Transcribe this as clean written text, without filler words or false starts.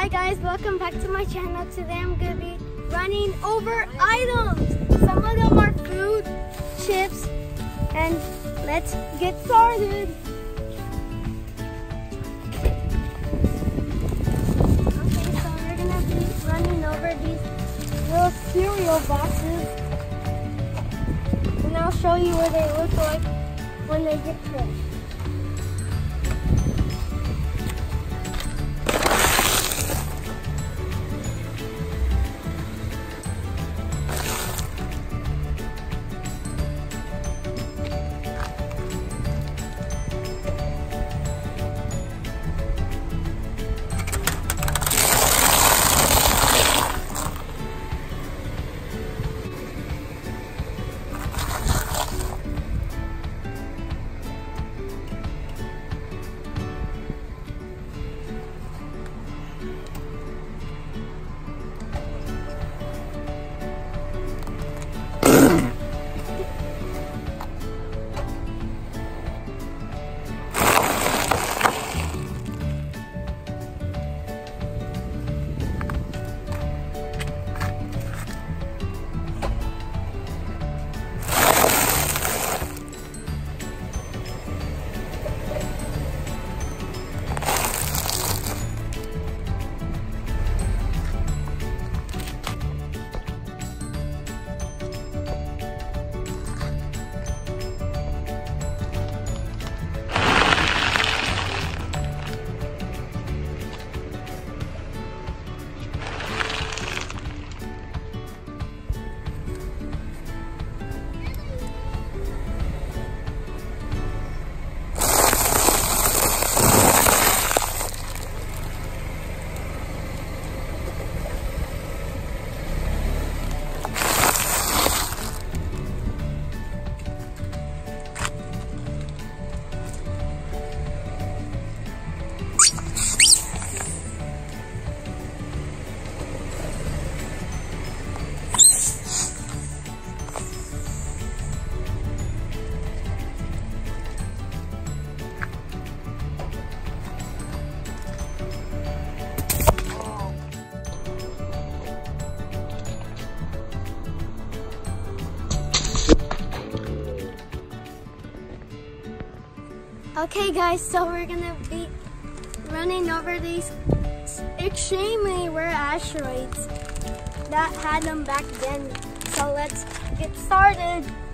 Hi guys, welcome back to my channel. Today I'm gonna be running over items. Some of them are food, chips, and let's get started. Okay, so we're gonna be running over these little cereal boxes, and I'll show you what they look like when they get crushed. Okay guys, so we're gonna be running over these extremely rare asteroids that had them back then. So let's get started.